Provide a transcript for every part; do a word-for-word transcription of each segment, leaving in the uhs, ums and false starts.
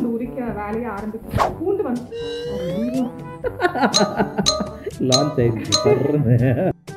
உரிக்க வேலையை ஆரம்பிச்சேன். பூண்டு வந்து லான்ச் ஆயிடுச்சு.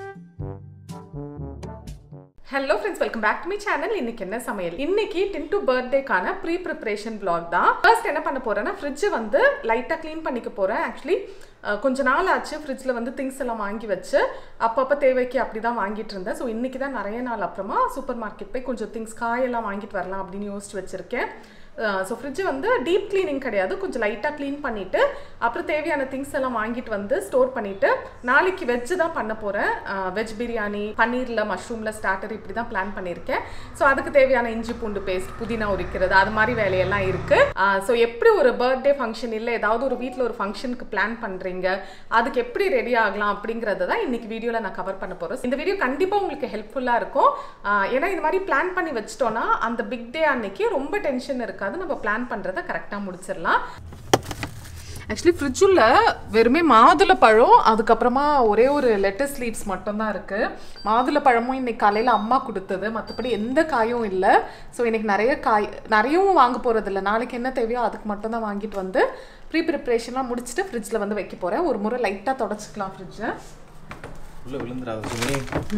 Hello friends, welcome back to my channel. இன்னைக்கு என்ன சமையல்? இன்னைக்கு டின்டு பர்த்டேக்கான ப்ரீ ப்ரிப்பரேஷன் vlog தான். ஃபர்ஸ்ட் என்ன பண்ண போறேன்னா, ஃப்ரிட்ஜை வந்து லைட்டாக க்ளீன் பண்ணிக்க போகிறேன். ஆக்சுவலி கொஞ்ச நாள் ஆச்சு ஃப்ரிட்ஜில் வந்து திங்ஸ் எல்லாம் வாங்கி வச்சு அப்பப்போ தேவைக்கு அப்படி தான் வாங்கிட்டு இருந்தேன். ஸோ இன்றைக்கி தான் நிறைய நாள் அப்புறமா சூப்பர் மார்க்கெட் போய் கொஞ்சம் திங்ஸ் காயெல்லாம் வாங்கிட்டு வரலாம் அப்படின்னு யோசிச்சு வச்சுருக்கேன். ஸோ ஃப்ரிட்ஜு வந்து டீப் க்ளீனிங் கிடையாது, கொஞ்சம் லைட்டாக க்ளீன் பண்ணிவிட்டு அப்புறம் தேவையான திங்ஸ் எல்லாம் வாங்கிட்டு வந்து ஸ்டோர் பண்ணிவிட்டு நாளைக்கு வெஜ்ஜு தான் பண்ண போகிறேன். வெஜ் பிரியாணி, பன்னீரில் மஷ்ரூமில் ஸ்டார்டர் இப்படி தான் பிளான் பண்ணியிருக்கேன். ஸோ அதுக்கு தேவையான இஞ்சி பூண்டு பேஸ்ட், புதினா உரிக்கிறது, அது மாதிரி வேலையெல்லாம் இருக்குது. ஸோ எப்படி ஒரு பர்த்டே ஃபங்க்ஷன் இல்லை ஏதாவது ஒரு வீட்டில் ஒரு ஃபங்க்ஷனுக்கு பிளான் பண்ணுறீங்க, அதுக்கு எப்படி ரெடி ஆகலாம் அப்படிங்கிறத தான் இன்னைக்கு வீடியோவில் நான் கவர் பண்ண போகிறேன். இந்த வீடியோ கண்டிப்பாக உங்களுக்கு ஹெல்ப்ஃபுல்லாக இருக்கும். ஏன்னா இது மாதிரி பிளான் பண்ணி வச்சிட்டோன்னா அந்த பிக் டே அன்னைக்கு ரொம்ப டென்ஷன் இருக்குது. அது நம்ம பிளான் பண்றதை கரெக்டா முடிச்சிடலாம். ஆக்சுவலி ஃப்ரிட்ஜுள்ள வெறுமே மாதுளை பழம், அதுக்கப்புறமா ஒரே ஒரு லெட்டஸ் லீவ்ஸ் மட்டும் தான் இருக்கு. மாதுளை பழமும் இன்னைக்கு காலையில் அம்மா கொடுத்தது, மற்றபடி எந்த காயும் இல்லை. ஸோ இன்னைக்கு நிறைய காய் நிறையவும் வாங்க போறது இல்லை. நாளைக்கு என்ன தேவையோ அதுக்கு மட்டும் தான் வாங்கிட்டு வந்து ப்ரீ ப்ரிப்ரேஷன்லாம் முடிச்சுட்டு ஃப்ரிட்ஜில் வந்து வைக்க போறேன். ஒரு முறை லைட்டாக தொடச்சிக்கலாம் ஃப்ரிட்ஜை. உள்ள விழுந்துடாது.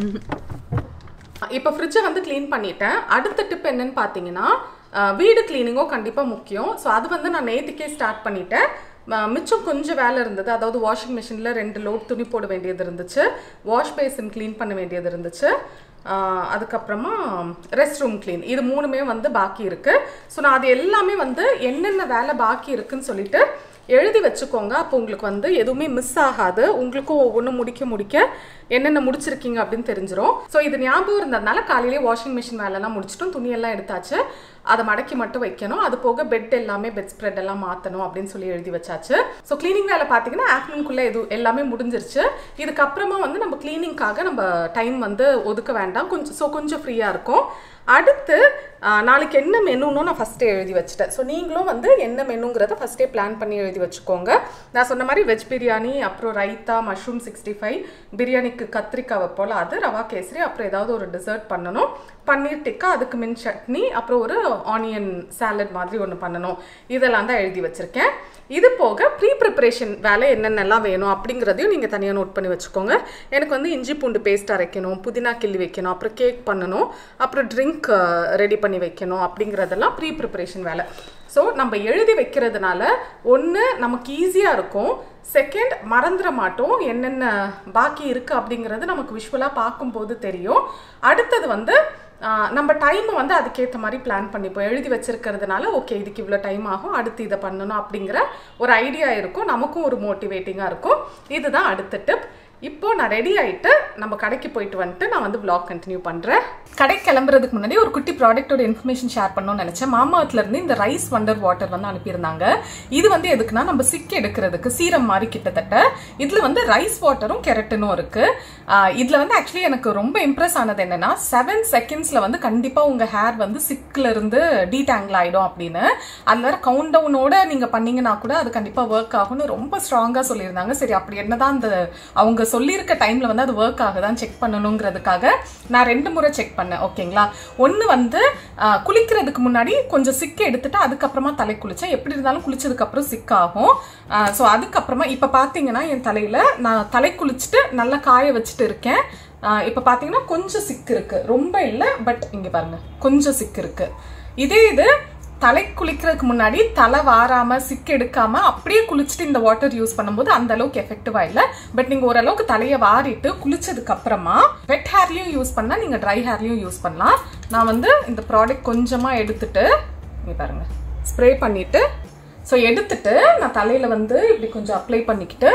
இப்போ ஃப்ரிட்ஜை வந்து க்ளீன் பண்ணிட்டேன். அடுத்த டிப் என்னன்னு பார்த்தீங்கன்னா, வீடு கிளீனிங்கும் கண்டிப்பாக முக்கியம். ஸோ அது வந்து நான் நேற்றுக்கே ஸ்டார்ட் பண்ணிட்டேன். மிச்சம் கொஞ்சம் வேலை இருந்தது. அதாவது வாஷிங் மிஷினில் ரெண்டு லோட் துணி போட வேண்டியது இருந்துச்சு, வாஷ் பேசின் க்ளீன் பண்ண வேண்டியது இருந்துச்சு, அதுக்கப்புறமா ரெஸ்ட் ரூம் க்ளீன், இது மூணுமே வந்து பாக்கி இருக்குது. ஸோ நான் அது எல்லாமே வந்து என்னென்ன வேலை பாக்கி இருக்குன்னு சொல்லிட்டு எழுதி வச்சுக்கோங்க. அப்போ உங்களுக்கு வந்து எதுவுமே மிஸ் ஆகாது. உங்களுக்கும் ஒவ்வொன்றும் முடிக்க முடிக்க என்னென்ன முடிச்சிருக்கீங்க அப்படின்னு தெரிஞ்சிடும். ஸோ இது ஞாபகம் இருந்ததுனால காலையிலேயே வாஷிங் மிஷின் வேலைலாம் முடிச்சிட்டோம், துணியெல்லாம் எடுத்தாச்சு. அதை மடக்கி மட்டும் வைக்கணும். அது போக பெட் எல்லாமே பெட் ஸ்ப்ரெட் எல்லாம் மாற்றணும் அப்படின்னு சொல்லி எழுதி வச்சாச்சு. ஸோ கிளீனிங் வேலை பார்த்தீங்கன்னா ஆஃப்டர்நூனுக்குள்ளே எது எல்லாமே முடிஞ்சிருச்சு. இதுக்கப்புறமா வந்து நம்ம கிளீனிங்காக நம்ம டைம் வந்து ஒதுக்க வேண்டாம், கொஞ்சம் ஸோ கொஞ்சம் ஃப்ரீயாக இருக்கும். அடுத்து நாளைக்கு என்ன மெனுன்னு நான் ஃபஸ்ட்டே எழுதி வச்சுட்டேன். ஸோ நீங்களும் வந்து என்ன மெனுங்கிறத ஃபஸ்ட்டே பிளான் பண்ணி எழுதி வச்சுக்கோங்க. நான் சொன்ன மாதிரி வெஜ் பிரியாணி, அப்புறம் ரைத்தா, மஷ்ரூம் சிக்ஸ்டி ஃபைவ், பிரியாணிக்கு கத்திரிக்காய் வைப்போல் அது, ரவா கேசரி, அப்புறம் ஏதாவது ஒரு டெசர்ட் பண்ணணும், பன்னீர் டிக்கா, அதுக்கு மின் சட்னி, அப்புறம் ஒரு ஆனியன் சாலட் மாதிரி ஒன்று பண்ணணும். இதெல்லாம் தான் எழுதி வச்சுருக்கேன். இது போக ப்ரீ ப்ரிப்ரேஷன் வேலை என்னென்னலாம் வேணும் அப்படிங்கிறதையும் நீங்கள் தனியாக நோட் பண்ணி வச்சுக்கோங்க. எனக்கு வந்து இஞ்சி பூண்டு பேஸ்ட் அரைக்கணும், புதினா கிள்ளி வைக்கணும், அப்புறம் கேக் பண்ணணும், அப்புறம் ட்ரிங்க் ரெடி பண்ணி வைக்கணும். அப்படிங்கிறதெல்லாம் ப்ரீ ப்ரிப்ரேஷன் வேலை. ஸோ நம்ம எழுதி வைக்கிறதுனால ஒன்று நமக்கு ஈஸியாக இருக்கும், செகண்ட் மறந்துட மாட்டோம், என்னென்ன பாக்கி இருக்குது அப்படிங்கிறது நமக்கு விஷுவலாக பார்க்கும்போது தெரியும். அடுத்தது வந்து நம்ம டைமை வந்து அதுக்கேற்ற மாதிரி பிளான் பண்ணிப்போம். எழுதி வச்சிருக்கிறதுனால ஓகே இதுக்கு இவ்வளோ டைம் ஆகும், அடுத்து இதை பண்ணணும் அப்படிங்கிற ஒரு ஐடியா இருக்கும், நமக்கும் ஒரு மோட்டிவேட்டிங்காக இருக்கும். இதுதான் அடுத்த டிப். இப்போ நான் ரெடி ஆகிட்டு நம்ம கடைக்கு போயிட்டு வந்துட்டு நான் வந்து vlog கண்டினியூ பண்ணுறேன். கடை கிளம்புறதுக்கு முன்னாடி ஒரு குட்டி ப்ராடக்டோட இன்ஃபர்மேஷன் ஷேர் பண்ணணும்னு நினச்சேன். மாமார்ட்லேருந்து இந்த ரைஸ் வண்டர் வாட்டர் வந்து அனுப்பியிருந்தாங்க. இது வந்து எதுக்குன்னா நம்ம சிக் எடுக்கிறதுக்கு சீரம் மாதிரி கிட்டத்தட்ட. இதில் வந்து ரைஸ் வாட்டரும் கெரட்டினும் இருக்குது. இதில் வந்து ஆக்சுவலி எனக்கு ரொம்ப இம்ப்ரெஸ் ஆனது என்னன்னா, செவன் செகண்ட்ஸில் வந்து கண்டிப்பாக உங்கள் ஹேர் வந்து சிக்கில் இருந்து டீடாங்கிள் ஆகிடும் அப்படின்னு. அதில் வேறு கவுண்ட் டவுனோட நீங்கள் பண்ணீங்கன்னா கூட அது கண்டிப்பாக ஒர்க் ஆகும்னு ரொம்ப ஸ்ட்ராங்காக சொல்லியிருந்தாங்க. சரி அப்படி என்னதான் அந்த அவங்க சொல்லியிருக்க டைம்ல வந்து அது ஒர்க் ஆகுதான் செக் பண்ணணுங்கிறதுக்காக நான் ரெண்டு முறை செக் பண்ணேன். ஓகேங்களா, ஒன்று வந்து குளிக்கிறதுக்கு முன்னாடி கொஞ்சம் சிக்க எடுத்துட்டு அதுக்கப்புறமா தலை குளிச்சேன். எப்படி இருந்தாலும் குளிச்சதுக்கு அப்புறம் சிக் ஆகும். ஸோ அதுக்கப்புறமா இப்போ பார்த்தீங்கன்னா என் தலையில நான் தலை குளிச்சுட்டு நல்லா காய வச்சுட்டு இருக்கேன். இப்போ பார்த்தீங்கன்னா கொஞ்சம் சிக்கு இருக்கு, ரொம்ப இல்லை, பட் இங்கே பாருங்க கொஞ்சம் சிக்கு இருக்கு. இதே இது தலை குளிக்கிறதுக்கு முன்னாடி தலை வாராம சிக்கு எடுக்காம அப்படியே குளிச்சுட்டு இந்த வாட்டர் யூஸ் பண்ணும்போது அந்த அளவுக்கு எஃபெக்டிவா இல்லை. பட் நீங்க ஓரளவுக்கு தலையை வாரிட்டு குளிச்சதுக்கு அப்புறமா வெட் ஹேர்லயும் யூஸ் பண்ணலாம், நீங்க ட்ரை ஹேர்லயும் யூஸ் பண்ணலாம். நான் வந்து இந்த ப்ராடக்ட் கொஞ்சமா எடுத்துட்டு இங்க பாருங்க ஸ்ப்ரே பண்ணிட்டு, ஸோ எடுத்துட்டு நான் தலையில வந்து இப்படி கொஞ்சம் அப்ளை பண்ணிக்கிட்டு,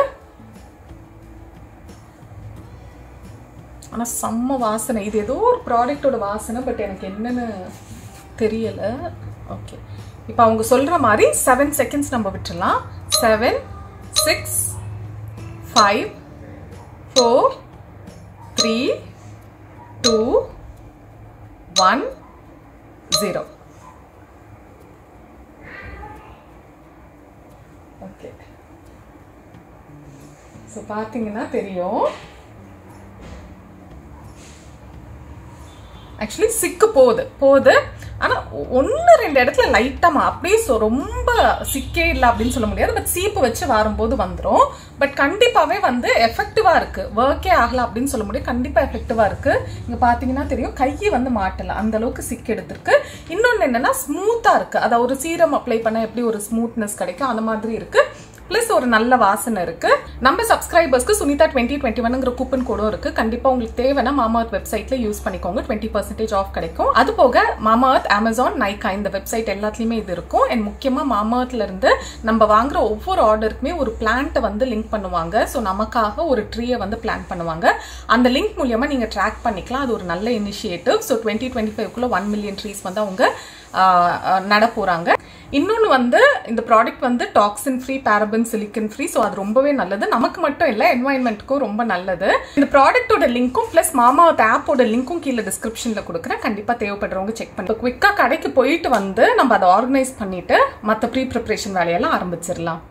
ஆனா செம்ம வாசனை. இது ஏதோ ஒரு ப்ராடக்டோட வாசனை, பட் எனக்கு என்னன்னு தெரியல. ஓகே, இப்போ அவங்க சொல்ற மாதிரி செவன் செகண்ட்ஸ் நம்ம விட்டுடலாம். Seven, six, five, four, three, two, one, zero. Okay, so பார்த்தீங்கன்னா தெரியும். ஆக்சுவலி சிக்கு போகுது போகுது ஆனால் ஒன்று ரெண்டு இடத்துல லைட்டாக அப்படியே ரொம்ப சிக்கே இல்லை அப்படின்னு சொல்ல முடியாது. பட் சீப்பு வச்சு வரும்போது வந்துடும். பட் கண்டிப்பாகவே வந்து எஃபெக்டிவாக இருக்குது. ஒர்க்கே ஆகலை அப்படின்னு சொல்ல முடியும். கண்டிப்பாக எஃபெக்டிவாக இருக்குது. இங்கே பார்த்தீங்கன்னா தெரியும் கையை வந்து மாட்டலை, அந்த அளவுக்கு சிக்கு எடுத்திருக்கு. இன்னொன்று என்னென்னா ஸ்மூத்தாக இருக்குது. அதை ஒரு சீரம் அப்ளை பண்ண எப்படி ஒரு ஸ்மூத்னஸ் கிடைக்கும் அந்த மாதிரி இருக்குது. பிளஸ் ஒரு நல்ல வாசனை இருக்கு. நம்ம சப்ஸ்கிரைபர்ஸ்க்கு சுனிதா டுவெண்ட்டி டுவெண்ட்டி ஒன்ங்கிற கூப்பன் கோடும் இருக்கு. கண்டிப்பா உங்களுக்கு தேவைன்னா மாமாஅர்த் வெப்சைட்ல யூஸ் பண்ணிக்கோங்க. டுவெண்ட்டி பர்சன்டேஜ் ஆஃப் கிடைக்கும். அது போக மாமாஅர்த், அமேசான், நைகா இந்த வெப்சைட் எல்லாத்துலயுமே இது இருக்கும். அண்ட் முக்கியமா மாமாஅர்த்ல இருந்து நம்ம வாங்குற ஒவ்வொரு ஆர்டருக்குமே ஒரு பிளான்ட்டை வந்து லிங்க் பண்ணுவாங்க. ஸோ நமக்காக ஒரு ட்ரீயை வந்து பிளான் பண்ணுவாங்க. அந்த லிங்க் மூலியமா நீங்க ட்ராக் பண்ணிக்கலாம். அது ஒரு நல்ல இனிஷியேட்டிவ். ஸோ டுவெண்ட்டி டுவெண்ட்டி ஃபைவ்க்குள்ள ஒன் மில்லியன் ட்ரீஸ் வந்து அவங்க நட போறாங்க. இன்னொன்று வந்து இந்த ப்ராடக்ட் வந்து toxin free, paraben, silicone free. So அது ரொம்பவே நல்லது. நமக்கு மட்டும் இல்லை, என்வாயன்மெண்ட்டுக்கும் ரொம்ப நல்லது. இந்த ப்ராடக்டோட லிங்க்கும் பிளஸ் மாமாஅர்த் ஆப்போட லிங்க்கும் கீழே டிஸ்கிரிப்ஷனில் கொடுக்குறேன். கண்டிப்பாக தேவைப்படுறவங்க செக் பண்ணி குவிக்காக கடைக்கு போயிட்டு வந்து நம்ம அதை ஆர்கனைஸ் பண்ணிட்டு மற்ற ப்ரீ ப்ரிப்ரேஷன் வேலையெல்லாம் ஆரம்பிச்சிடலாம்.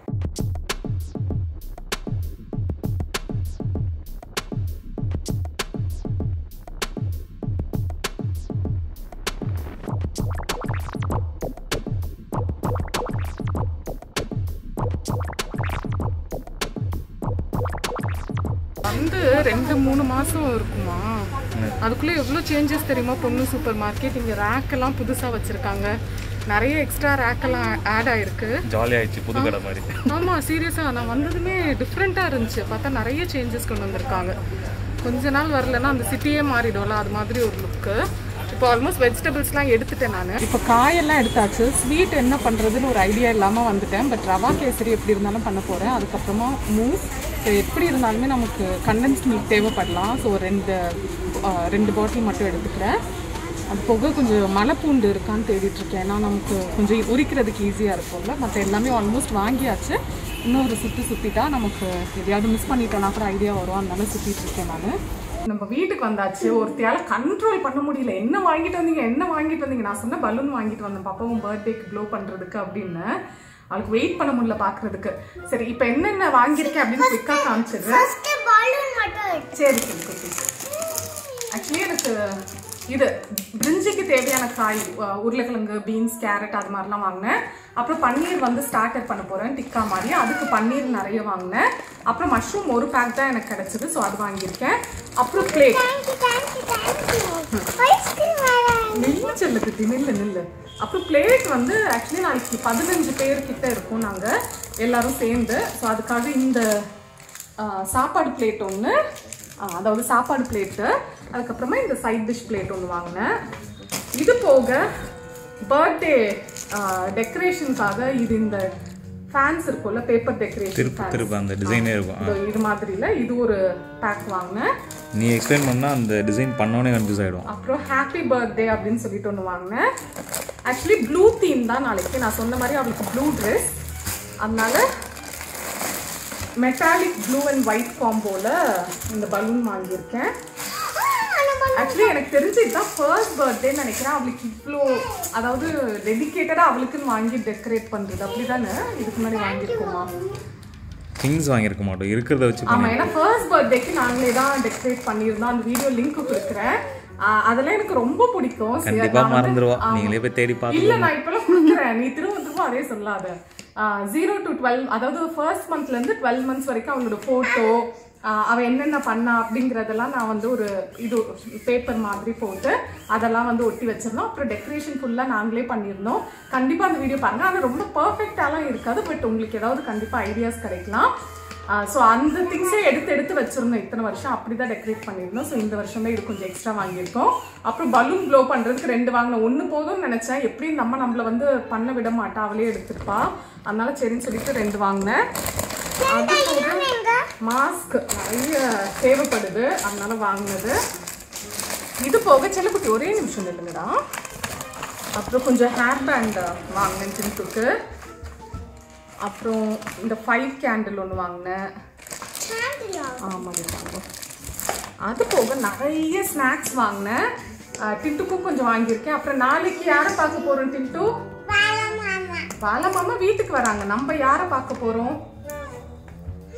வந்து ரெண்டு மூணு மாசம் இருக்குமா, அதுக்குள்ள எவ்வளோ சேஞ்சஸ் தெரியுமா? பொண்ணு சூப்பர் மார்க்கெட் இங்கே ரேக் எல்லாம் புதுசாக வச்சிருக்காங்க. நிறைய எக்ஸ்ட்ரா ரேக் எல்லாம் ஆட் ஆயிருக்கு. ஜாலியாயிடுச்சு, புது கடை மாதிரி. ஆமாம், சீரியஸாக நான் வந்ததுமே டிஃப்ரெண்ட்டாக இருந்துச்சு. பார்த்தா நிறைய சேஞ்சஸ் கொண்டு வந்திருக்காங்க. கொஞ்ச நாள் வரலன்னா அந்த சிட்டியே மாறிடும்ல, அது மாதிரி ஒரு லுக்கு. இப்போ ஆல்மோஸ்ட் வெஜிடபிள்ஸ்லாம் எடுத்துட்டேன் நான். இப்போ காயெல்லாம் எடுத்தாச்சு. ஸ்வீட் என்ன பண்ணுறதுன்னு ஒரு ஐடியா இல்லாமல் வந்துட்டேன். பட் ரவா கேசரி எப்படி இருந்தாலும் பண்ண போகிறேன். அதுக்கப்புறமா மூஸ். ஸோ எப்படி இருந்தாலுமே நமக்கு கண்டென்ஸ்ட் மில்க் தேவைப்படலாம். ஸோ ரெண்டு ரெண்டு பாட்டில் மட்டும் எடுத்துக்கிறேன். அது போக கொஞ்சம் மலைப்பூண்டு இருக்கான்னு தேடிட்டுருக்கேன். ஏன்னா நமக்கு கொஞ்சம் உரிக்கிறதுக்கு ஈஸியாக இருக்கும்ல. மற்ற எல்லாமே ஆல்மோஸ்ட் வாங்கியாச்சு. இன்னும் ஒரு சுற்றி சுற்றிட்டா நமக்கு எதையாவது மிஸ் பண்ணிட்டோன்னா கூட ஐடியா வரும். அதனால சுற்றிட்டு இருக்கேன் நான். நம்ம வீட்டுக்கு வந்தாச்சு. ஒருத்தையால கண்ட்ரோல் பண்ண முடியல. என்ன வாங்கிட்டு வந்தீங்க என்ன வாங்கிட்டு வந்தீங்க நான் சொன்ன பலூன் வாங்கிட்டு வந்தேன் பாப்பாவும் பர்த்டேக்கு க்ளோ பண்ணுறதுக்கு அப்படின்னு. அவளுக்கு வெயிட் பண்ண முடியல பார்க்கறதுக்கு. சரி, இப்போ என்னென்ன வாங்கியிருக்கேன் அப்படின்னு குயிக்காக காமிச்சிடுறேன். சரி சரி குட்டி. ஆக்சுவலி எனக்கு இது பிரிஞ்சிக்கு தேவையான காய், உருளைக்கிழங்கு, பீன்ஸ், கேரட் அது மாதிரிலாம் வாங்கினேன். அப்புறம் பன்னீர் வந்து ஸ்டார்டர் பண்ண போகிறேன் டிக்கா மாதிரி. அதுக்கு பன்னீர் நிறைய வாங்கினேன். அப்புறம் மஷ்ரூம் ஒரு பேக் தான் எனக்கு கிடச்சிது. ஸோ அது வாங்கியிருக்கேன். அப்புறம் பிளேட் நெல்லு செல்லுக்கு நில்லு நில்லு அப்புறம் பிளேட் வந்து ஆக்சுவலி நாளைக்கு பதினஞ்சு பேர்கிட்ட இருக்கும் நாங்கள் எல்லாரும் சேர்ந்து. ஸோ அதுக்காக இந்த சாப்பாடு பிளேட் ஒன்று, அதாவது சாப்பாடு பிளேட்டு, அதுக்கப்புறமா இந்த சைட் டிஷ் பிளேட் ஒன்று வாங்கினேன். இது போக பர்த்டே டெக்கரேஷனுக்காக இது இந்த ஃபேன்ஸ் இருக்கும்ல, பேப்பர் டெக்கரேஷன் திருப்ப அந்த டிசைனே இருக்கும். இது மாதிரி இல்லை, இது ஒரு பேக் வாங்கினேன். நீ எக்ஸ்பிளைன் பண்ணால் அந்த டிசைன் பண்ணோன்னே கன்ஃபியூஸ் ஆகிடும். அப்புறம் ஹாப்பி பர்த்டே அப்படின்னு சொல்லிட்டு ஒன்று வாங்கினேன். ஆக்சுவலி ப்ளூ தீம் தான் நாளைக்கு. நான் சொன்ன மாதிரி அவளுக்கு ப்ளூ ட்ரெஸ், அதனால மெட்டாலிக் ப்ளூ அண்ட் ஒயிட் காம்போவில் இந்த பலூன் வாங்கியிருக்கேன். ஆக்சுவலி எனக்கு தெரிஞ்சு இதுதான் ஃபர்ஸ்ட் பர்த்டேன்னு நினைக்கிறேன். அவளுக்கு இவ்வளோ, அதாவது டெடிக்கேட்டடாக அவளுக்குன்னு வாங்கி டெக்கரேட் பண்ணுறது அப்படி தானே இதுக்கு முன்னாடி வாங்கியிருக்கோமா? திங்ஸ் வாங்கியிருக்க மாட்டோம், இருக்கிறத வச்சு. ஆமாம், ஏன்னா ஃபர்ஸ்ட் பர்த்டேக்கு நாங்களே தான் டெக்கரேட் பண்ணியிருந்தோம். அந்த வீடியோ லிங்க் கொடுக்குறேன். அதெல்லாம் எனக்கு ரொம்ப பிடிக்கும். கண்டிப்பா மறந்துடுவா, நீங்களே போய் தேடி பார்த்து. இல்லை, நான் இப்பெல்லாம் கொடுக்குறேன், நீ திரும்ப திரும்ப அதே சொல்லாத. ஜீரோ டு டுவெல், அதாவது ஃபர்ஸ்ட் மந்த்லேருந்து டுவெல் மந்த்ஸ் வரைக்கும் அவங்களோட ஃபோட்டோ, அவள் என்னென்ன பண்ணா அப்படிங்கிறதெல்லாம் நான் வந்து ஒரு இது பேப்பர் மாதிரி போட்டு அதெல்லாம் வந்து ஒட்டி வச்சிருந்தோம். அப்புறம் டெக்கரேஷன் ஃபுல்லாக நாங்களே பண்ணியிருந்தோம். கண்டிப்பாக அந்த வீடியோ பாருங்கள். ஆனால் ரொம்ப பர்ஃபெக்டாலாம் இருக்காது, பட் உங்களுக்கு ஏதாவது கண்டிப்பாக ஐடியாஸ் கிடைக்கலாம். ஸோ அந்த திங்ஸே எடுத்து எடுத்து வச்சுருந்தோம் இத்தனை வருஷம். அப்படி தான் டெக்கரேட் பண்ணியிருந்தோம். ஸோ இந்த வருஷம் தான் இது கொஞ்சம் எக்ஸ்ட்ரா வாங்கியிருக்கோம். அப்புறம் பலூன் க்ளோ பண்ணுறதுக்கு ரெண்டு வாங்கினோம். ஒன்று போதும்னு நினச்சேன். எப்படி நம்ம நம்மளை வந்து பண்ண விட மாட்டா, அவளே எடுத்துருப்பா. அதனால சரின்னு சொல்லிட்டு ரெண்டு வாங்கினேன். அது மாஸ்க் நிறைய தேவைப்படுது, அதனால வாங்கினது. இது போக செல்லக்குட்டி ஒரே நிமிஷம் இல்லைங்கடா. அப்புறம் கொஞ்சம் ஹேர் பேண்ட் வாங்கினேன் சின்னுக்கு. அப்புறம் இந்த ஃபைவ் கேண்டில் ஒன்று வாங்கினேன். ஆமாம், அது போக நிறைய ஸ்நாக்ஸ் வாங்கினேன். டின்ட்டுக்கும் கொஞ்சம் வாங்கியிருக்கேன். அப்புறம் நாளைக்கு யாரை பார்க்க போகிறோம் டின்ட்டு? பாலா மாமா வீட்டுக்கு வராங்க. நம்ம யாரை பார்க்க போகிறோம்?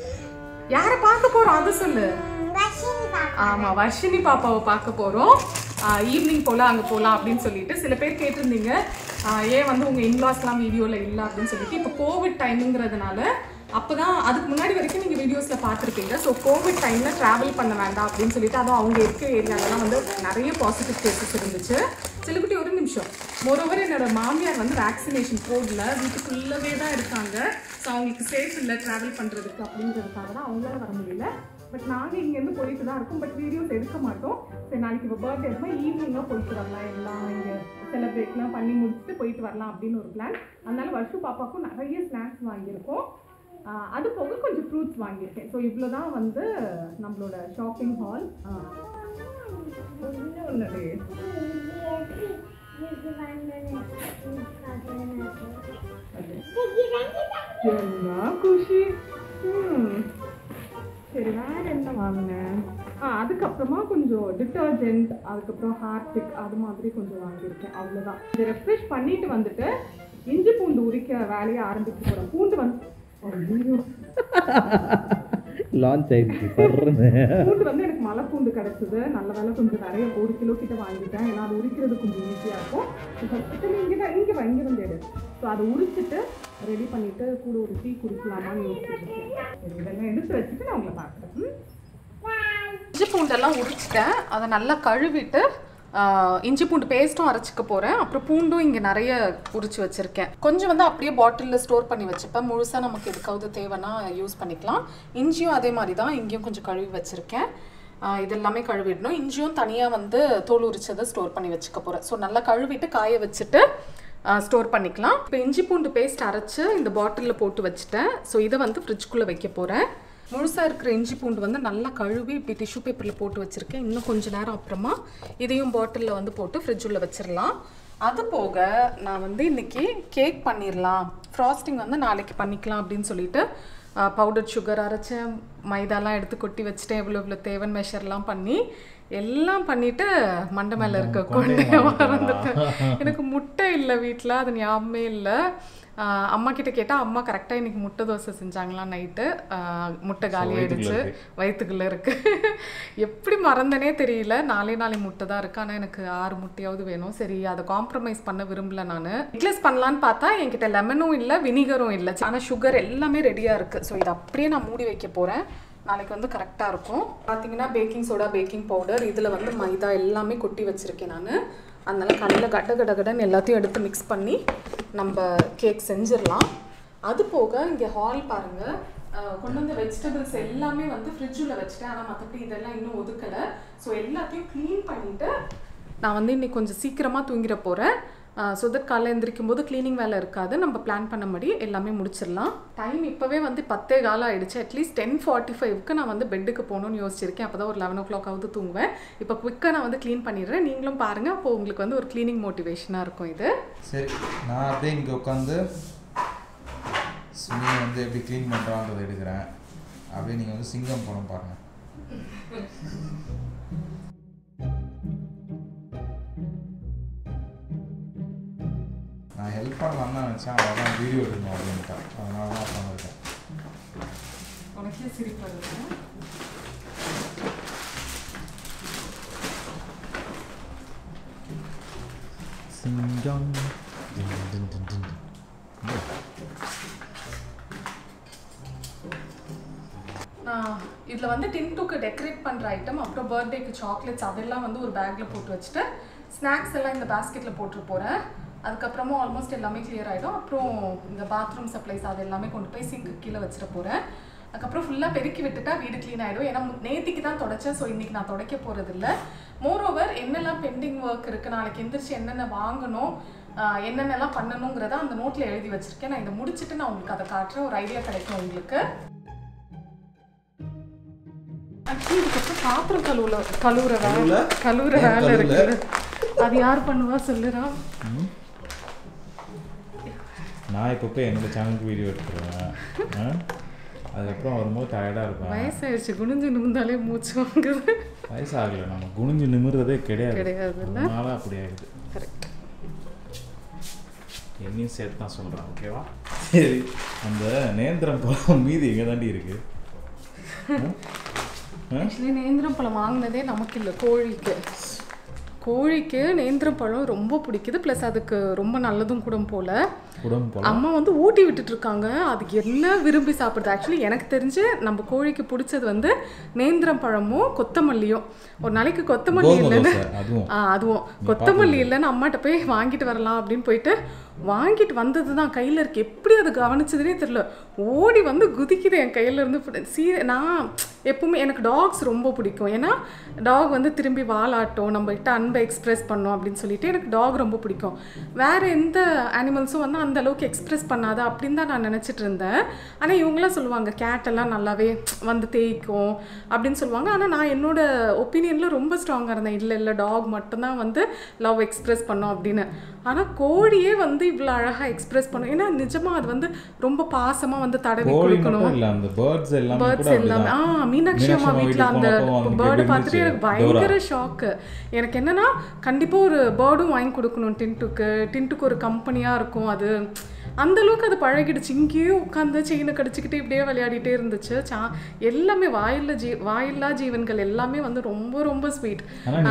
யாரை பார்க்க போகிறோம் அது சொல்லு. ஆமாம், வர்ஷினி பாப்பாவை பார்க்க போகிறோம். ஈவினிங் போகலாம் அங்கே போகலாம் அப்படின்னு சொல்லிட்டு சில பேர் கேட்டிருந்தீங்க ஏன் வந்து உங்கள் இன்லாஸ்லாம் வீடியோவில் இல்லை அப்படின்னு சொல்லிட்டு. இப்போ கோவிட் டைமுங்கிறதுனால அப்போ தான் அதுக்கு முன்னாடி வரைக்கும் நீங்கள் வீடியோஸில் பார்த்துருப்பீங்க. ஸோ கோவிட் டைமில் ட்ராவல் பண்ண வேண்டாம் அப்படின்னு சொல்லிட்டு அதுவும் அவங்க இருக்க ஏரியாலலாம் வந்து நிறைய பாசிட்டிவ் கேசஸ் இருந்துச்சு. சிலக்குட்டி ஒரு நிமிஷம். மோரோவர் என்னோட மாமியார் வந்து வேக்சினேஷன் போடல, வீட்டுக்குள்ளவே தான் இருக்காங்க. ஸோ அவங்களுக்கு சேஃப் இல்லை ட்ராவல் பண்ணுறதுக்கு அப்படிங்கிறதுக்காக தான் அவங்களால வர முடியல. பட் நாங்கள் இங்கேருந்து போயிட்டு தான் இருக்கோம். பட் வீடியோஸ் எடுக்க மாட்டோம். சரி நாளைக்கு இப்போ பர்த்டே இருக்குமா ஈவினிங்காக போயிட்டு வரலாம், எல்லாம் இங்கே செலிப்ரேட்லாம் பண்ணி முடிச்சுட்டு போயிட்டு வரலாம் அப்படின்னு ஒரு பிளான். அதனால வருஷம் பாப்பாவுக்கும் நிறைய ஸ்நாக்ஸ் வாங்கியிருக்கோம். அது போக கொஞ்சம் ஃப்ரூட்ஸ் வாங்கியிருக்கேன். ஸோ இவ்வளோ தான் வந்து நம்மளோட ஷாப்பிங் ஹால். ஒன்று என்ன குஷி. ம் சரி வேறு என்ன வாங்கினேன்? ஆ அதுக்கப்புறமா கொஞ்சம் டிட்டர்ஜென்ட், அதுக்கப்புறம் ஹார்பிக் அது மாதிரி கொஞ்சம் வாங்கியிருக்கேன். அவ்வளோதான். இதை ரெஃப்ரெஷ் பண்ணிட்டு வந்துட்டு இஞ்சி பூண்டு உரிக்க வேலையை ஆரம்பிச்சு போகிறேன். பூண்டு வந்து லான்ச் ஆயிடுச்சு. பூண்டு வந்து எனக்கு மலை பூண்டு கிடச்சிது. நல்ல வேலை கொஞ்சம் நிறைய ஒரு கிலோ கிட்ட வாங்கிட்டேன். ஏன்னா அது உரிக்கிறது கொஞ்சம் ஈஸியாக இருக்கும். ஃபஸ்ட்டு இங்கே தான் இங்கே வா இங்கே வந்து எடு. ஸோ அதை உரிச்சிட்டு ரெடி பண்ணிவிட்டு கூட ஒரு டீ குடிக்கலாமான்னு யோசிச்சுருக்கேன். இதெல்லாம் எடுத்து வச்சுட்டு நான் உங்களை பார்க்குறேன். இஞ்சி பூண்டெல்லாம் உரிச்சிட்டேன். அதை நல்லா கழுவிட்டு இஞ்சி பூண்டு பேஸ்ட்டும் அரைச்சிக்க போகிறேன். அப்புறம் பூண்டும் இங்கே நிறைய உரிச்சு வச்சுருக்கேன். கொஞ்சம் வந்து அப்படியே பாட்டிலில் ஸ்டோர் பண்ணி வச்சுப்பேன். முழுசாக நமக்கு எதுக்காவது தேவைன்னா யூஸ் பண்ணிக்கலாம். இஞ்சியும் அதே மாதிரி தான், இங்கேயும் கொஞ்சம் கழுவி வச்சுருக்கேன். இதெல்லாமே கழுவிடணும். இஞ்சியும் தனியாக வந்து தோல் உரிச்சதை ஸ்டோர் பண்ணி வச்சுக்க போகிறேன். ஸோ நல்லா கழுவிட்டு காய வச்சுட்டு ஸ்டோர் பண்ணிக்கலாம். இப்போ இஞ்சி பூண்டு பேஸ்ட் அரைச்சி இந்த பாட்டிலில் போட்டு வச்சுட்டேன். ஸோ இதை வந்து ஃப்ரிட்ஜ்குள்ளே வைக்க போகிறேன். முழுசாக இருக்கிற இஞ்சி பூண்டு வந்து நல்லா கழுவி இப்படி டிஷ்யூ பேப்பரில் போட்டு வச்சுருக்கேன். இன்னும் கொஞ்சம் நேரம் அப்புறமா இதையும் பாட்டிலில் வந்து போட்டு ஃப்ரிட்ஜுள்ள வச்சிடலாம். அது போக நான் வந்து இன்றைக்கி கேக் பண்ணிடலாம், ஃப்ராஸ்டிங் வந்து நாளைக்கு பண்ணிக்கலாம் அப்படின்னு சொல்லிட்டு பவுடர் சுகர் அரைச்சேன், மைதாலாம் எடுத்து கொட்டி வச்சுட்டேன். எவ்வளோ இவ்வளோ தேவன் மெஷர்லாம் பண்ணி எல்லாம் பண்ணிவிட்டு மண்டை மேலே இருக்க கொண்டையை மறந்துட்டேன். எனக்கு முட்டை இல்லை வீட்டில், அது ஞாபகமே இல்லை. அம்மா கிட்ட கேட்டால் அம்மா கரெக்டாக இன்றைக்கி முட்டை தோசை செஞ்சாங்களா நைட்டு. முட்டை காலி ஆகிடுச்சு, வயிற்றுக்குள்ளே இருக்குது. எப்படி மறந்தனே தெரியல. நாலே நாளை முட்டை தான் இருக்குது. ஆனால் எனக்கு ஆறு முட்டையாவது வேணும். சரி அதை காம்ப்ரமைஸ் பண்ண விரும்பல. நான் எக்லெஸ் பண்ணலான்னு பார்த்தா என்கிட்ட லெமனும் இல்லை, வினிகரும் இல்லை. ஆனால் சுகர் எல்லாமே ரெடியாக இருக்குது. ஸோ இதை அப்படியே நான் மூடி வைக்க போகிறேன். நாளைக்கு வந்து கரெக்டாக இருக்கும். பார்த்தீங்கன்னா பேக்கிங் சோடா, பேக்கிங் பவுடர், இதில் வந்து மைதா எல்லாமே கொட்டி வச்சுருக்கேன் நான். அதனால் காலையில் கட கட கடன்னு எல்லாத்தையும் எடுத்து மிக்ஸ் பண்ணி நம்ம கேக் செஞ்சிடலாம். அது போக இங்கே ஹால் பாருங்கள், கொண்டு வந்த வெஜிடபிள்ஸ் எல்லாமே வந்து ஃப்ரிட்ஜில் வச்சுட்டேன். ஆனால் மற்றபடி இதெல்லாம் இன்னும் ஒதுக்கலை. ஸோ எல்லாத்தையும் க்ளீன் பண்ணிவிட்டு நான் வந்து இன்றைக்கி கொஞ்சம் சீக்கிரமாக தூங்கிட போகிறேன். ஸோ தட் காலையில் எழுந்திரிக்கும் போது க்ளீனிங் வேலை இருக்காது. நம்ம பிளான் பண்ணபடி எல்லாமே முடிச்சிடலாம். டைம் இப்போவே வந்து பத்தே காலம் ஆகிடுச்சு. அட்லீஸ்ட் டென் ஃபார்ட்டி ஃபைவ்க்கு நான் வந்து பெட்டுக்கு போகணுன்னு யோசிச்சிருக்கேன். அப்போ தான் ஒரு லெவன் ஓ கிளாக் ஆகுது தூங்குவேன். இப்போ குவிக்காக நான் வந்து க்ளீன் பண்ணிடுறேன். நீங்களும் பாருங்கள். அப்போது உங்களுக்கு வந்து ஒரு க்ளீனிங் மோட்டிவேஷனாக இருக்கும் இது. சரி, நான் அப்படியே இங்கே உட்காந்து சிம்மியை வந்து எப்படி க்ளீன் பண்ணுறான்றதை எடுக்கிறேன். அப்படியே நீங்கள் வந்து சிங்கம் படம் பாருங்கள். நான் ஹெல்ப் பண்ணலாம் தான் நினச்சேன். அவ்வளோதான் வீடியோ எடுக்கணும் அப்படின்ட்டு, அதனால தான் பண்ணிருக்கேன். உனக்கே சிரிப்பு வருது. சிங்கம் இதில் வந்து டின்டுக்கு டெக்கரேட் பண்ணுற ஐட்டம், அப்புறம் பர்த்டேக்கு சாக்லேட்ஸ் அதெல்லாம் வந்து ஒரு பேக்கில் போட்டு வச்சுட்டு ஸ்நாக்ஸ் எல்லாம் இந்த பேஸ்கெட்டில் போட்டு போகிறேன். அதுக்கப்புறமா ஆல்மோஸ்ட் எல்லாமே கிளியர் ஆகிடும். அப்புறம் இந்த பாத்ரூம் சப்ளைஸ் அது எல்லாமே கொண்டு போய் சிங்க்கு கீழே வச்சிட போகிறேன். அதுக்கப்புறம் ஃபுல்லாக பெருக்கி விட்டுட்டா வீடு க்ளீன் ஆகிடும். ஏன்னா நேற்றுக்கு தான் தொடச்சேன். ஸோ இன்றைக்கி நான் துடைக்க போகிறது இல்லை. மோரோவர் என்னெல்லாம் பெண்டிங் ஒர்க் இருக்குது, நாளைக்கு எந்திரிச்சு என்னென்ன வாங்கணும், என்னென்னலாம் பண்ணணுங்கிறத அந்த நோட்டில் எழுதி வச்சுருக்கேன். நான் இதை முடிச்சுட்டு நான் உங்களுக்கு அதை காட்டுறேன். ஒரு ஐடியா கிடைக்கும் உங்களுக்கு. ஆக்சுவலி இதுக்கப்புறம் பாத்திரம் கழுவுல கழுவுற வேலை கழுவுற வேலை இருக்குது. அது யார் பண்ணுவா சொல்லுறா? நான் இப்போ போய் என்னோட சேனலுக்கு வீடியோ எடுத்துருவேன். அதுக்கப்புறம் வரும்போது டயர்டாக இருக்கும். வயசாகிடுச்சு, குனிஞ்சு நிமிந்தாலே மூச்சு வாங்குது. வயசாகலை, நம்ம குனிஞ்சு நிமிர்றதே கிடையாது கிடையாது. அதனால அப்படி ஆகிடுது. கரெக்ட். என்னையும் சேர்த்து தான் சொல்கிறேன், ஓகேவா? சரி, அந்த நேந்திரம் பழம் மீதி எங்கே தாண்டி இருக்கு? ஆக்சுவலி நேந்திரம் பழம் வாங்கினதே நமக்கு இல்லை, கோழிக்கு. கோழிக்கு நேந்திரம் பழம் ரொம்ப பிடிக்குது, ப்ளஸ் அதுக்கு ரொம்ப நல்லதும் கூட போல். உடம்பு அம்மா வந்து ஊட்டி விட்டுட்டு இருக்காங்க, அதுக்கு என்ன விரும்பி சாப்பிடுது. ஆக்சுவலி எனக்கு தெரிஞ்சு நம்ம கோழிக்கு பிடிச்சது வந்து நேந்திரம் பழமும் கொத்தமல்லியும். ஒரு நாளைக்கு கொத்தமல்லி இல்லைன்னு அதுவும் கொத்தமல்லி இல்லைன்னு அம்மாட்ட போய் வாங்கிட்டு வரலாம் அப்படின்னு போயிட்டு வாங்கிட்டு வந்தது தான் கையில் இருக்கு. எப்படி அது கவனிச்சதுனே தெரியல, ஓடி வந்து குதிக்குது என் கையில இருந்து. சீ நான் எப்பவுமே எனக்கு டாக்ஸ் ரொம்ப பிடிக்கும், ஏன்னா டாக் வந்து திரும்பி வாலாட்டும், நம்ம கிட்ட அன்பை எக்ஸ்பிரஸ் பண்ணோம் அப்படின்னு சொல்லிட்டு எனக்கு டாக் ரொம்ப பிடிக்கும். வேற எந்த அனிமல்ஸும் வந்து அந்த அளவுக்கு எக்ஸ்பிரஸ் பண்ணாதா அப்படின்னு தான் நான் நினச்சிட்டு இருந்தேன். ஆனால் இவங்களாம் சொல்லுவாங்க கேட்டெல்லாம் நல்லாவே வந்து தேய்க்கும் அப்படின்னு சொல்லுவாங்க. ஆனால் நான் என்னோட ஒப்பீனியனில் ரொம்ப ஸ்ட்ராங்காக இருந்தேன், இல்லை இல்லை டாக் மட்டும்தான் வந்து லவ் எக்ஸ்பிரஸ் பண்ணோம் அப்படின்னு. ஆனால் கோழியே வந்து இவ்வளோ அழகாக எக்ஸ்பிரஸ் பண்ணும், ஏன்னா நிஜமாக அது வந்து ரொம்ப பாசமாக வந்து தடவி கொடுக்கணும். பேர்ட்ஸ் எல்லாமே ஆ மீனாட்சி அம்மா வீட்டில் அந்த பேர்டை பார்த்துட்டு எனக்கு பயங்கர ஷாக்கு. எனக்கு என்னன்னா கண்டிப்பாக ஒரு பேர்டும் வாங்கி கொடுக்கணும் டின்ட்டுக்கு. டின்ட்டுக்கு ஒரு கம்பெனியாக இருக்கும் அது, அந்த அளவுக்கு அது பழகிடுச்சு. இங்கேயே உட்காந்து செயினை கடிச்சிக்கிட்டு இப்படியே விளையாடிட்டே இருந்துச்சு. சா எல்லாமே வாயில்லா ஜீ வாயில்லா ஜீவன்கள் எல்லாமே வந்து ரொம்ப ரொம்ப ஸ்வீட்.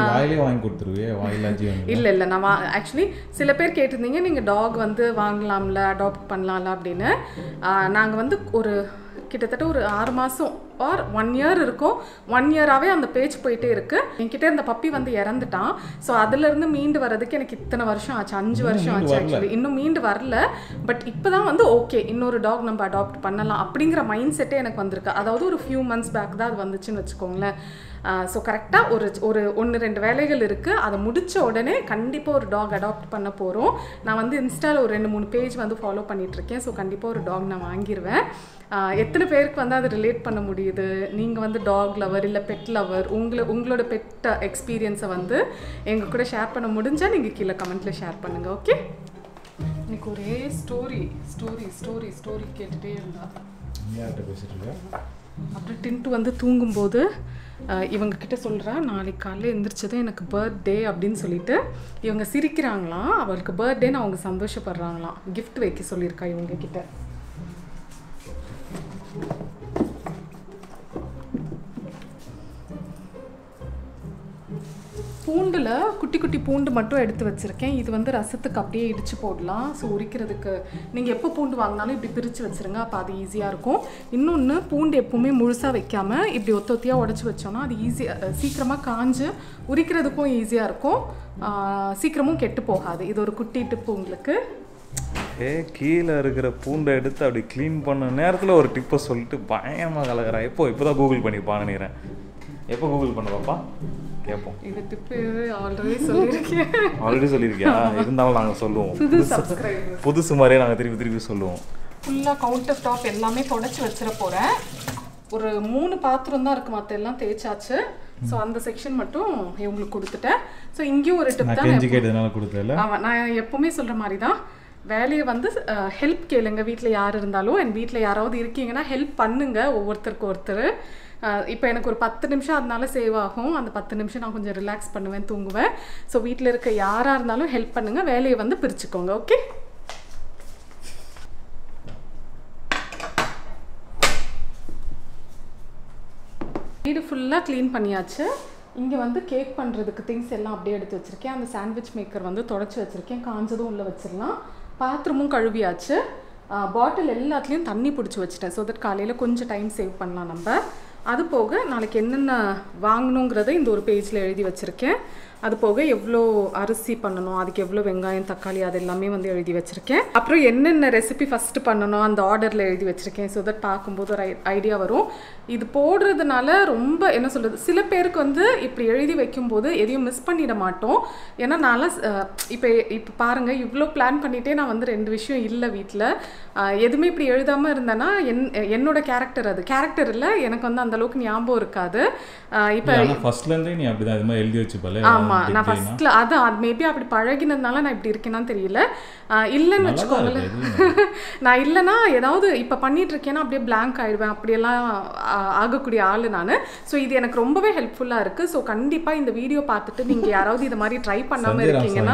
இல்லை இல்லை நான் ஆக்சுவலி சில பேர் கேட்டிருந்தீங்க நீங்கள் டாக் வந்து வாங்கலாம்ல அடாப்ட் பண்ணலாம்ல அப்படின்னு. நாங்கள் வந்து ஒரு கிட்டத்தட்ட ஒரு ஆறு மாதம் ஆர் ஒன் இயர் இருக்கும், ஒன் இயராகவே அந்த பேச்சு போயிட்டே இருக்குது. என்கிட்ட இருந்த பப்பி வந்து இறந்துட்டான். ஸோ அதுலேருந்து மீண்டு வர்றதுக்கு எனக்கு இத்தனை வருஷம் ஆச்சு, அஞ்சு வருஷம் ஆச்சு ஆக்சுவலி. இன்னும் மீண்டு வரல. பட் இப்போ தான் வந்து ஓகே இன்னொரு டாக் நம்ம அடாப்ட் பண்ணலாம் அப்படிங்கிற மைண்ட் செட்டே எனக்கு வந்திருக்கு. அதாவது ஒரு ஃபியூ மந்த்ஸ் பேக் தான் அது வந்துச்சுன்னு வச்சுக்கோங்களேன். ஸோ கரெக்டாக ஒரு ஒரு ஒன்று ரெண்டு வேலைகள் இருக்குது, அதை முடித்த உடனே கண்டிப்பாக ஒரு டாக் அடாப்ட் பண்ண போகிறோம். நான் வந்து இன்ஸ்டாவில் ஒரு ரெண்டு மூணு பேஜ் வந்து ஃபாலோ பண்ணிகிட்ருக்கேன். ஸோ கண்டிப்பாக ஒரு டாக் நான் வாங்கிடுவேன். எத்தனை பேருக்கு வந்து அதை ரிலேட் பண்ண முடியுது? நீங்கள் வந்து டாக் லவர் இல்லை பெட் லவர், உங்களை உங்களோட பெட் எக்ஸ்பீரியன்ஸை வந்து எங்கள் கூட ஷேர் பண்ண முடிஞ்சால் நீங்கள் கீழே கமெண்ட்டில் ஷேர் பண்ணுங்கள். ஓகே, இன்னைக்கு ஒரே ஸ்டோரி ஸ்டோரி ஸ்டோரி ஸ்டோரி கேட்டுகிட்டே இருந்தா. அப்புறம் டின்ட்டு வந்து தூங்கும்போது இவங்கக்கிட்ட சொல்கிறா நாளைக்கு காலையில் எழுந்திரிச்சதும் எனக்கு பர்த்டே அப்படின்னு சொல்லிட்டு இவங்க சிரிக்கிறாங்களாம். அவளுக்கு பர்த்டேன்னு அவங்க சந்தோஷப்படுறாங்களாம். கிஃப்ட் வைக்க சொல்லியிருக்கா இவங்கக்கிட்ட. பூண்டில் குட்டி குட்டி பூண்டு மட்டும் எடுத்து வச்சுருக்கேன். இது வந்து ரசத்துக்கு அப்படியே இடித்து போடலாம். ஸோ உரிக்கிறதுக்கு நீங்கள் எப்போ பூண்டு வாங்கினாலும் இப்படி பிரித்து வச்சுருங்க, அப்போ அது ஈஸியாக இருக்கும். இன்னொன்று பூண்டு எப்போவுமே முழுசாக வைக்காமல் இப்படி ஒத்த ஒத்தியாக உடச்சி வச்சோன்னா அது ஈஸியாக சீக்கிரமாக காஞ்சு உரிக்கிறதுக்கும் ஈஸியாக இருக்கும், சீக்கிரமும் கெட்டு போகாது. இது ஒரு குட்டி டிப்பு உங்களுக்கு. ஏ கீழே இருக்கிற பூண்டை எடுத்து அப்படி க்ளீன் பண்ண நேரத்தில் ஒரு டிப்பை சொல்லிட்டு பயமாக கலக்கிறா. எப்போ இப்போ தான் கூகுள் பண்ணிப்பான்னு நினைக்கிறேன். எப்போ கூகுள் பண்ண பாப்பா கேட்போம். இது டிப்பு ஆல்ரெடி சொல்லியிருக்கேன். ஆல்ரெடி சொல்லியிருக்கியா? இருந்தாலும் நாங்கள் சொல்லுவோம், புதுசு மாதிரியே நாங்கள் திருப்பி திருப்பி சொல்லுவோம். ஃபுல்லாக கவுண்டர் டாப் எல்லாமே தொடச்சி வச்சிட போகிறேன். ஒரு மூணு பாத்திரம் தான் இருக்குது, மற்ற எல்லாம் தேய்ச்சாச்சு. ஸோ அந்த செக்ஷன் மட்டும் இவங்களுக்கு கொடுத்துட்டேன். ஸோ இங்கேயும் ஒரு டிப் தான் கொடுத்தேன். ஆமாம், நான் எப்போவுமே சொல்கிற மாதிரி தான் வேலையை வந்து ஹெல்ப் கேளுங்க. வீட்டில் யார் இருந்தாலும் என் வீட்டில் யாராவது இருக்கீங்கன்னா ஹெல்ப் பண்ணுங்க ஒவ்வொருத்தருக்கு ஒருத்தர். இப்போ எனக்கு ஒரு பத்து நிமிஷம் அதனால சேவ் ஆகும். அந்த பத்து நிமிஷம் நான் கொஞ்சம் ரிலாக்ஸ் பண்ணுவேன், தூங்குவேன். ஸோ வீட்டில் இருக்க யாராக இருந்தாலும் ஹெல்ப் பண்ணுங்கள், வேலையை வந்து பிரிச்சுக்கோங்க. ஓகே, வீடு ஃபுல்லாக க்ளீன் பண்ணியாச்சு. இங்கே வந்து கேக் பண்ணுறதுக்கு திங்ஸ் எல்லாம் அப்படியே எடுத்து வச்சுருக்கேன். அந்த சாண்ட்விச் மேக்கர் வந்து தொடச்சி வச்சுருக்கேன், காஞ்சதும் உள்ளே வச்சிடலாம். பாத்திரமும் கழுவியாச்சு. பாட்டில் எல்லாத்துலேயும் தண்ணி பிடிச்சி வச்சுட்டேன். ஸோ தட் காலையில் கொஞ்சம் டைம் சேவ் பண்ணலாம் நம்ம. அது போக நாளைக்கு என்னென்ன வாங்கணுங்கிறத இந்த ஒரு பேஜில் எழுதி வச்சுருக்கேன். அது போக எவ்வளோ அரிசி பண்ணணும், அதுக்கு எவ்வளோ வெங்காயம் தக்காளி அது எல்லாமே வந்து எழுதி வச்சுருக்கேன். அப்புறம் என்னென்ன ரெசிபி ஃபஸ்ட்டு பண்ணணும் அந்த ஆர்டரில் எழுதி வச்சுருக்கேன். ஸோ தட் பார்க்கும்போது ஒரு ஐடியா வரும். இது போடுறதுனால ரொம்ப என்ன சொல்கிறது, சில பேருக்கு வந்து இப்படி எழுதி வைக்கும்போது எதையும் மிஸ் பண்ணிட மாட்டோம். ஏன்னா நான்லாம் இப்போ இப்போ பாருங்கள் இவ்வளோ பிளான் பண்ணிகிட்டே நான் வந்து ரெண்டு விஷயம் இல்லை வீட்டில். எதுவுமே இப்படி எழுதாமல் இருந்தேன்னா என் என்னோட கேரக்டர் அது கேரக்டர் இல்லை, எனக்கு வந்து அந்தளவுக்கு ஞாபகம் இருக்காது. இப்போ ஃபர்ஸ்ட்லேருந்தே நீ அப்படி தான் இது மாதிரி எழுதி வச்சுப்பாலே. ஆமாம், நான் ஃபஸ்ட்டில் அது அது மேபி அப்படி பழகினதுனால நான் இப்படி இருக்கேன்னு தெரியல. இல்லைன்னு வச்சுக்கோங்களேன், நான் இல்லைன்னா ஏதாவது இப்போ பண்ணிட்டு இருக்கேன்னா அப்படியே பிளாங்க் ஆகிடுவேன், அப்படியெல்லாம் ஆகக்கூடிய ஆள் நான். ஸோ இது எனக்கு ரொம்பவே ஹெல்ப்ஃபுல்லாக இருக்குது. ஸோ கண்டிப்பாக இந்த வீடியோ பார்த்துட்டு நீங்கள் யாராவது இது மாதிரி ட்ரை பண்ணாமல் இருக்கீங்கன்னா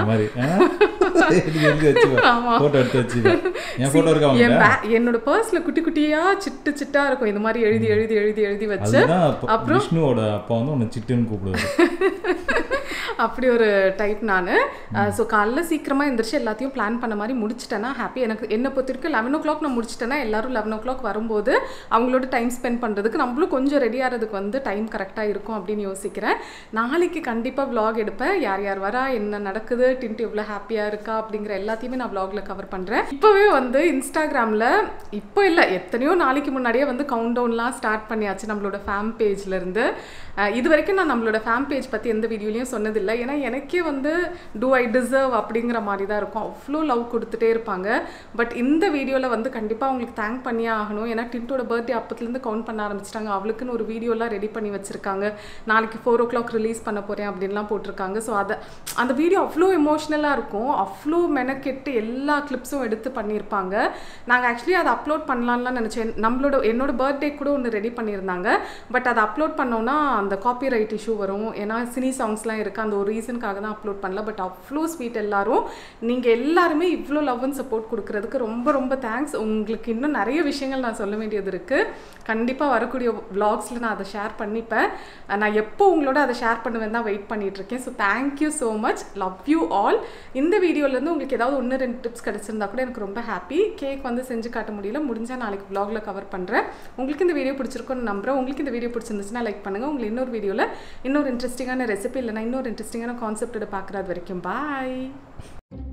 என்னோட பர்ஸ்ல குட்டி குட்டியா சிட்டு சிட்டா இருக்கும், இது மாதிரி எழுதி எழுதி எழுதி எழுதி வச்சு. அப்புறம் விஷ்ணுவோட அப்பா வந்து உன்னை சிட்டுன்னு கூப்பிடுவாரு. அப்படி ஒரு டைப் நான். ஸோ காலைல சீக்கிரமாக எந்திரிச்சு எல்லாத்தையும் பிளான் பண்ண மாதிரி முடிச்சிட்டேன்னா ஹாப்பி. எனக்கு என்னை பொறுத்த வரைக்கும் லெவன் ஓ கிளாக் நான் முடிச்சிட்டேன்னா எல்லாரும் லெவன் ஓ கிளாக் வரும்போது அவங்களோட டைம் ஸ்பெண்ட் பண்ணுறதுக்கு நம்மளும் கொஞ்சம் ரெடி ஆகிறதுக்கு வந்து டைம் கரெக்டாக இருக்கும் அப்படின்னு யோசிக்கிறேன். நாளைக்கு கண்டிப்பாக vlog எடுப்பேன். யார் யார் வரா, என்ன நடக்குது, டின்ட்டு எவ்வளோ ஹாப்பியாக இருக்கா அப்படிங்கிற எல்லாத்தையுமே நான் vlogல கவர் பண்ணுறேன். இப்போவே வந்து இன்ஸ்டாகிராமில் இப்போ இல்லை எத்தனையோ நாளைக்கு முன்னாடியே வந்து கவுண்ட் டவுன்லாம் ஸ்டார்ட் பண்ணியாச்சு நம்மளோட ஃபேம் பேஜ்லேருந்து. இது வரைக்கும் நான் நம்மளோட ஃபேம் பேஜ் பற்றி எந்த வீடியோலையும் சொன்னதில்லை. ஏன்னா எனக்கே வந்து டூ ஐ டிசர்வ் அப்படிங்கிற மாதிரி தான் இருக்கும். அவ்வளோ லவ் கொடுத்துட்டே இருப்பாங்க. பட் இந்த வீடியோவில் வந்து கண்டிப்பாக அவங்களுக்கு தேங்க் பண்ணியே ஆகணும். ஏன்னா டின்ட்டோட பர்த்டே அப்பத்துலேருந்து கவுண்ட் பண்ண ஆரம்பிச்சிட்டாங்க. அவளுக்குன்னு ஒரு வீடியோலாம் ரெடி பண்ணி வச்சுருக்காங்க. நாளைக்கு ஃபோர் ஓ கிளாக் ரிலீஸ் பண்ண போகிறேன் அப்படின்லாம் போட்டிருக்காங்க. ஸோ அதை அந்த வீடியோ அவ்வளோ எமோஷ்னலாக இருக்கும். அவ்வளோ மெனக்கெட்டு எல்லா கிளிப்ஸும் எடுத்து பண்ணியிருப்பாங்க. நாங்கள் ஆக்சுவலி அதை அப்லோட் பண்ணலான்லாம் நினச்சேன். நம்மளோட என்னோட பர்த்டே கூட ஒன்று ரெடி பண்ணியிருந்தாங்க. பட் அதை அப்லோட் பண்ணோன்னா அந்த காப்பி ரைட் இஷ்யூ வரும். ஏன்னா சினி சாங்ஸ்லாம் இருக்குது. அந்த ஒரு ரீசனுக்காக தான் அப்லோட் பண்ணல. பட் அவ்வளோ ஸ்வீட் எல்லாரும். நீங்கள் எல்லாருமே இவ்வளோ லவ் அண்ட் சப்போர்ட் கொடுக்கறதுக்கு ரொம்ப ரொம்ப தேங்க்ஸ். உங்களுக்கு இன்னும் நிறைய விஷயங்கள் நான் சொல்ல வேண்டியது இருக்குது. கண்டிப்பாக வரக்கூடிய vlogsல நான் அதை ஷேர் பண்ணிப்பேன். நான் எப்போ உங்களோட அதை ஷேர் பண்ணுவேன் தான் வெயிட் பண்ணிகிட்ருக்கேன். So thank you so much. Love you all. இந்த வீடியோலேருந்து உங்களுக்கு ஏதாவது ஒன்று ரெண்டு டிப்ஸ் கிடச்சிருந்தா கூட எனக்கு ரொம்ப ஹாப்பி. கேக் வந்து செஞ்சு காட்ட முடியல, முடிஞ்சால் நாளைக்கு vlogல கவர் பண்ணுறேன். உங்களுக்கு இந்த வீடியோ பிடிச்சிருக்குன்னு நம்புகிறேன். உங்களுக்கு இந்த வீடியோ பிடிச்சிருந்துச்சுன்னா லைக் பண்ணுங்கள். உங்களுக்கு இன்னொரு வீடியோவில் இன்னொரு இன்ட்ரெஸ்டிங்கான ரெசிபி இல்லைனா இன்னொரு இன்ட்ரெஸ்டிங்கான கான்செப்டோட பார்க்குறது வரைக்கும் பாய்.